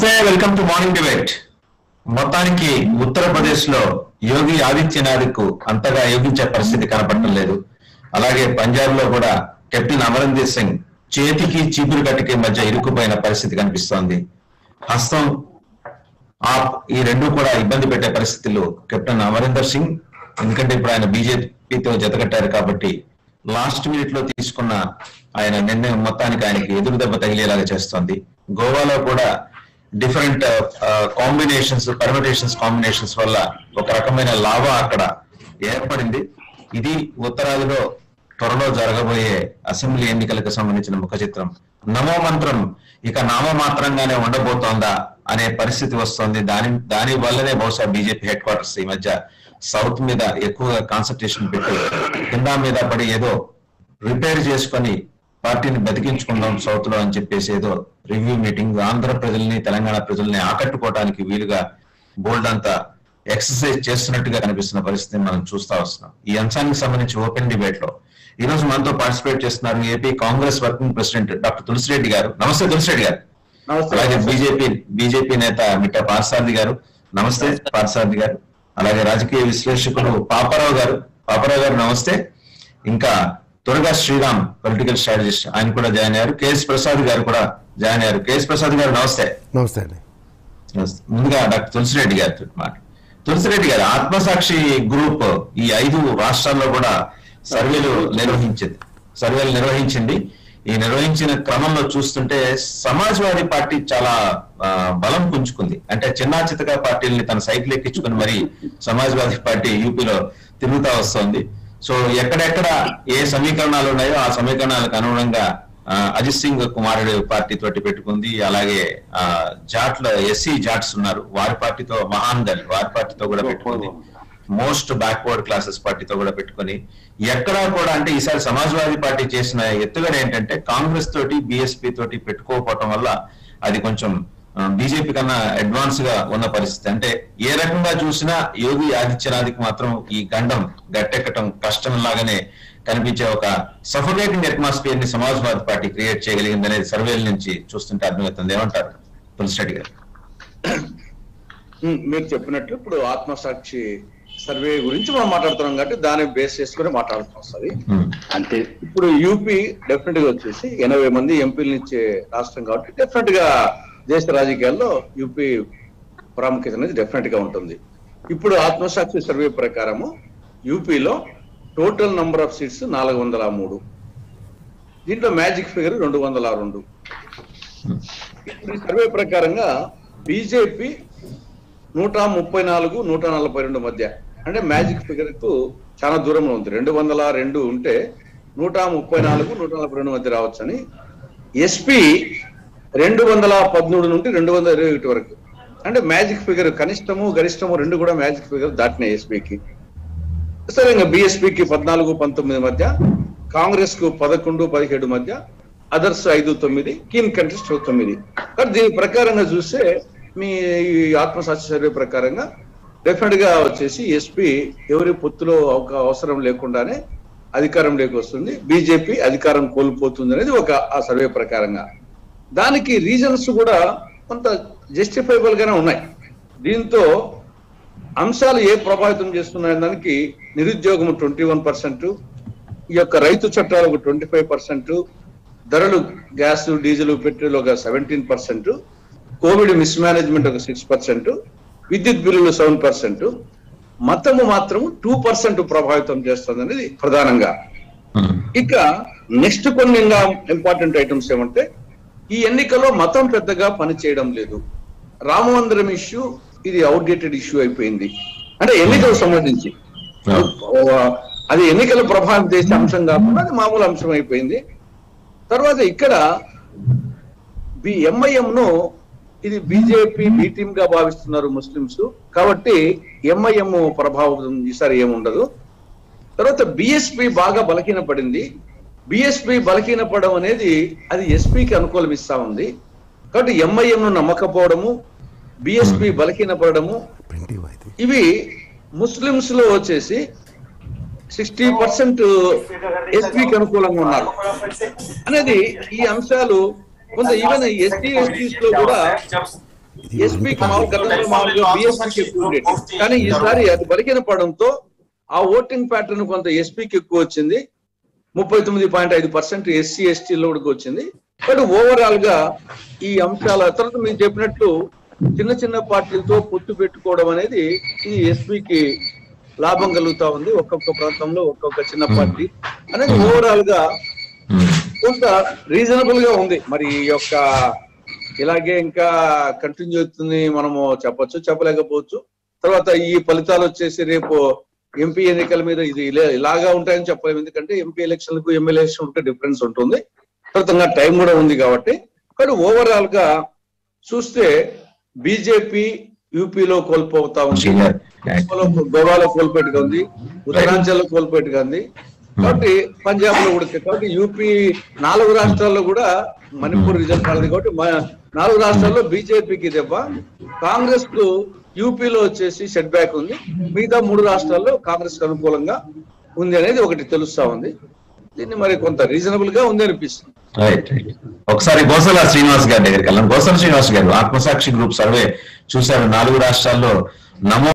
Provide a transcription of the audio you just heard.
నమస్తే, welcome to morning debate. మొత్తానికి ఉత్తరప్రదేశ్ లో యోగి ఆదిత్యనాథ్కు అంతగా యోగించే పరిస్థితి కనపడటం లేదు. అలాగే పంజాబ్ లో కూడా కెప్టెన్ అమరీందర్ సింగ్ చేతికి చీపురు కట్టికి మధ్య ఇరుక్కుపోయిన పరిస్థితి కనిపిస్తోంది. హస్తం ఆప్ ఈ రెండు కూడా ఇబ్బంది పెట్టే పరిస్థితుల్లో కెప్టెన్ అమరీందర్ సింగ్, ఎందుకంటే ఇప్పుడు ఆయన బీజేపీతో జతకట్టారు కాబట్టి లాస్ట్ మినిట్ లో తీసుకున్న ఆయన నిర్ణయం మొత్తానికి ఆయనకి ఎదురు దెబ్బ తగిలేలాగా చేస్తోంది. గోవాలో కూడా డిఫరెంట్ కాంబినేషన్స్ వల్ల ఒక రకమైన లాభం అక్కడ ఏర్పడింది. ఇది ఉత్తరాదిలో త్వరలో జరగబోయే అసెంబ్లీ ఎన్నికలకు సంబంధించిన ముఖ చిత్రం. నమో మంత్రం ఇక నామమాత్రంగానే ఉండబోతోందా అనే పరిస్థితి వస్తోంది. దాని వల్లనే బహుశా బీజేపీ హెడ్ క్వార్టర్స్ ఈ మధ్య సౌత్ మీద ఎక్కువగా కాన్సన్ట్రేషన్ పెట్టి కింద మీద పడి ఏదో రిపేర్ చేసుకొని పార్టీని బతికించుకుందాం సౌత్ లో అని చెప్పేసి ఏదో రివ్యూ మీటింగ్ ఆంధ్ర ప్రజల్ని తెలంగాణ ప్రజల్ని ఆకట్టుకోవడానికి వీలుగా బోల్డ్ అంతా ఎక్సర్సైజ్ చేస్తున్నట్టుగా కనిపిస్తున్న పరిస్థితిని మనం చూస్తా వస్తున్నాం. ఈ అంశానికి సంబంధించి ఓపెన్ డిబేట్ లో ఈ రోజు మనతో పార్టిసిపేట్ చేస్తున్నారు AP Congress working president doctor Tulasi Reddy గారు. నమస్తే తులసిరెడ్డి గారు. అలాగే బీజేపీ నేత మిట్టా పార్థసారథి గారు. నమస్తే పార్థసారథి గారు. అలాగే రాజకీయ విశ్లేషకులు పాపారావు గారు నమస్తే. ఇంకా త్వరగా శ్రీరామ్ పొలిటికల్ స్ట్రాటజిస్ట్ ఆయన కూడా జాయిన్ అయ్యారు. కేఎస్ ప్రసాద్ గారు కూడా జాయిన్ అయ్యారు. కేఎస్ ప్రసాద్ గారు నమస్తే. నమస్తే అండి. ముందుగా డాక్టర్ తులసిరెడ్డి గారు మాట. తులసిరెడ్డి గారు, ఆత్మసాక్షి గ్రూప్ ఈ 5 రాష్ట్రాల్లో కూడా సర్వేలు నిర్వహించింది. ఈ నిర్వహించిన క్రమంలో చూస్తుంటే సమాజ్వాదీ పార్టీ చాలా బలం పుంజుకుంది. అంటే చిన్నా చితకా పార్టీలని తన సైకిల్ ఎక్కించుకుని మరి సమాజ్వాదీ పార్టీ యూపీలో తిరుగుతా వస్తోంది. సో ఎక్కడెక్కడ ఏ సమీకరణాలు ఉన్నాయో ఆ సమీకరణాలకు అనుగుణంగా అజిత్ సింగ్ కుమారుడు పార్టీ తోటి పెట్టుకుంది. అలాగే జాట్లో ఎస్సీ జాట్స్ ఉన్నారు, వారి పార్టీతో మహాన్ దళ్ వారి పార్టీతో కూడా పెట్టుకుంది. మోస్ట్ బ్యాక్వర్డ్ క్లాసెస్ పార్టీతో కూడా పెట్టుకుని ఎక్కడా కూడా అంటే ఈసారి సమాజ్వాదీ పార్టీ చేసిన ఎత్తుగడ ఏంటంటే కాంగ్రెస్ తోటి బీఎస్పీ తోటి పెట్టుకోకపోవటం వల్ల అది కొంచెం బీజేపీ కన్నా అడ్వాన్స్ గా ఉన్న పరిస్థితి. అంటే ఏ రకంగా చూసినా యోగి ఆదిత్యనాథ్కి మాత్రం ఈ గండం గట్టెక్కటం కష్టం లాగానే కనిపించే ఒక సఫోకేటింగ్ అట్మాస్ఫియర్ ని సమాజ్వాదీ పార్టీ క్రియేట్ చేయగలిగింది అనేది సర్వేల నుంచి చూస్తుంటే అర్థమవుతుంది. ఏమంటారు తులసిరెడ్డి గారు? మీరు చెప్పినట్లు ఇప్పుడు ఆత్మసాక్షి సర్వే గురించి మనం మాట్లాడుతున్నాం కాబట్టి దాన్ని బేస్ చేసుకుని మాట్లాడుతూ వస్తుంది. అంటే ఇప్పుడు యూపీ డెఫినెట్ గా వచ్చేసి 80 మంది ఎంపీలను ఇచ్చే రాష్ట్రం కాబట్టి డెఫినెట్ గా దేశ రాజకీయాల్లో యూపీ ప్రాముఖ్యత అనేది డెఫినెట్ గా ఉంటుంది. ఇప్పుడు ఆత్మసాక్షి సర్వే ప్రకారము యూపీలో టోటల్ నంబర్ ఆఫ్ సీట్స్ 403, దీంట్లో మ్యాజిక్ ఫిగర్ 202. ఇప్పుడు ఈ సర్వే ప్రకారంగా బీజేపీ 134, 142 మధ్య, అంటే మ్యాజిక్ ఫిగర్ కు చాలా దూరంలో ఉంది. 202 ఉంటే 134, 142 మధ్య రావచ్చని. ఎస్పీ 213 నుండి 221 వరకు, అంటే మ్యాజిక్ ఫిగర్ కనిష్టము గరిష్టము రెండు కూడా మ్యాజిక్ ఫిగర్ దాటినాయి ఎస్పీకి. సరే, ఇంకా బీఎస్పీకి 14, 19 మధ్య, కాంగ్రెస్ కు 11, 17 మధ్య, అదర్స్ 5, 9, కీన్ కంటెస్ట్ 9. కానీ దీని ప్రకారంగా చూస్తే మీ ఆత్మసాక్షి సర్వే ప్రకారంగా డెఫినెట్ గా వచ్చేసి ఎస్పీ ఎవరి పొత్తులో ఒక అవసరం లేకుండానే అధికారంలోకి వస్తుంది, బీజేపీ అధికారం కోల్పోతుంది అనేది ఒక ఆ సర్వే ప్రకారంగా. దానికి రీజన్స్ కూడా కొంత జస్టిఫైబుల్ గానే ఉన్నాయి. దీంతో అంశాలు ఏ ప్రభావితం చేస్తున్నాయి దానికి నిరుద్యోగం 21%, ఈ యొక్క రైతు చట్టాలు ఒక 25%, ధరలు గ్యాస్ డీజిల్ పెట్రోల్ ఒక 17%, కోవిడ్ మిస్ మేనేజ్మెంట్ ఒక 6%, విద్యుత్ బిల్లులు 7%, మతము మాత్రం 2% ప్రభావితం చేస్తుంది అనేది ప్రధానంగా. ఇక నెక్స్ట్ కొన్ని ఇంపార్టెంట్ ఐటమ్స్ ఏమంటే ఈ ఎన్నికల్లో మతం పెద్దగా పనిచేయడం లేదు. రామ మందిరం ఇష్యూ ఇది అవుట్డేటెడ్ ఇష్యూ అయిపోయింది, అంటే ఎన్నికలకు సంబంధించి అది ఎన్నికల ప్రభావం చేసే అంశం కాకుండా అది మామూలు అంశం అయిపోయింది. తర్వాత ఇక్కడ ఎంఐఎం ను ఇది బీజేపీ బి టీమ్ గా భావిస్తున్నారు ముస్లింస్, కాబట్టి ఎంఐఎం ప్రభావం ఈసారి ఏముండదు. తర్వాత బిఎస్పీ బాగా బలహీనపడింది. బిఎస్పీ బలహీనపడడం అనేది అది ఎస్పీకి అనుకూలం ఇస్తా ఉంది. కాబట్టి ఎంఐఎం ను నమ్మకపోవడము, బిఎస్పీ బలహీనపడము, ఇవి ముస్లింస్ లో వచ్చేసి 60% ఎస్పీకి అనుకూలంగా ఉన్నారు అనేది ఈ అంశాలు కొంత ఈవెన్ ఎస్టీ ఎస్టీస్ లో కూడా ఎస్పీకి మామూలుగా బిఎస్పీకి ఎక్కువ ఉండేది. కానీ ఈసారి అది బలికిన పడంతో ఆ ఓటింగ్ ప్యాటర్న్ కొంత ఎస్పీకి ఎక్కువ వచ్చింది. 39.5% ఎస్సీ ఎస్టీలో కూడా వచ్చింది. బట్ ఓవరాల్ గా ఈ అంశాల తర్వాత మీరు చెప్పినట్టు చిన్న చిన్న పార్టీలతో పొత్తు పెట్టుకోవడం అనేది ఈ ఎస్పీకి లాభం కలుగుతా ఉంది. ఒక్కొక్క ప్రాంతంలో ఒక్కొక్క చిన్న పార్టీ అనేది ఓవరాల్ గా కొంత రీజనబుల్ గా ఉంది. మరి ఈ యొక్క ఇలాగే ఇంకా కంటిన్యూ అవుతుంది మనము చెప్పొచ్చు, చెప్పలేకపోవచ్చు. తర్వాత ఈ ఫలితాలు వచ్చేసి రేపు ఎంపీ ఎన్నికల మీద ఇది ఇలాగా ఉంటాయని చెప్పలేము. ఎందుకంటే ఎంపీ ఎలక్షన్లకు ఎమ్మెల్యే ఎలక్షన్ డిఫరెన్స్ ఉంటుంది. తర్వాత టైం కూడా ఉంది కాబట్టి. కానీ ఓవరాల్ గా చూస్తే బీజేపీ యూపీలో కోల్పోతా ఉంది, గోవాలో కోల్పోయేట్టుగా ఉంది, ఉత్తరాంచల్లో కోల్పోయేట్టుగా ఉంది. కాబట్టి పంజాబ్ లో కూడా, కాబట్టి యూపీ 4 రాష్ట్రాల్లో కూడా మణిపూర్ రిజల్ట్ రాలేదు. కాబట్టి 4 రాష్ట్రాల్లో బీజేపీకి దెబ్బ, కాంగ్రెస్ కు యూపీలో వచ్చేసి సెట్ బ్యాక్ ఉంది. మిగతా 3 రాష్ట్రాల్లో కాంగ్రెస్ కు అనుకూలంగా ఉంది అనేది ఒకటి తెలుస్తా ఉంది. దీన్ని మరి కొంత రీజనబుల్ గా ఉంది అనిపిస్తుంది. ఒకసారి గోసల శ్రీనివాస్ గారి దగ్గరికి వెళ్ళాం. గోసల శ్రీనివాస్ గారు, ఆత్మసాక్షి గ్రూప్ సర్వే చూశారు. 4 రాష్ట్రాల్లో నమో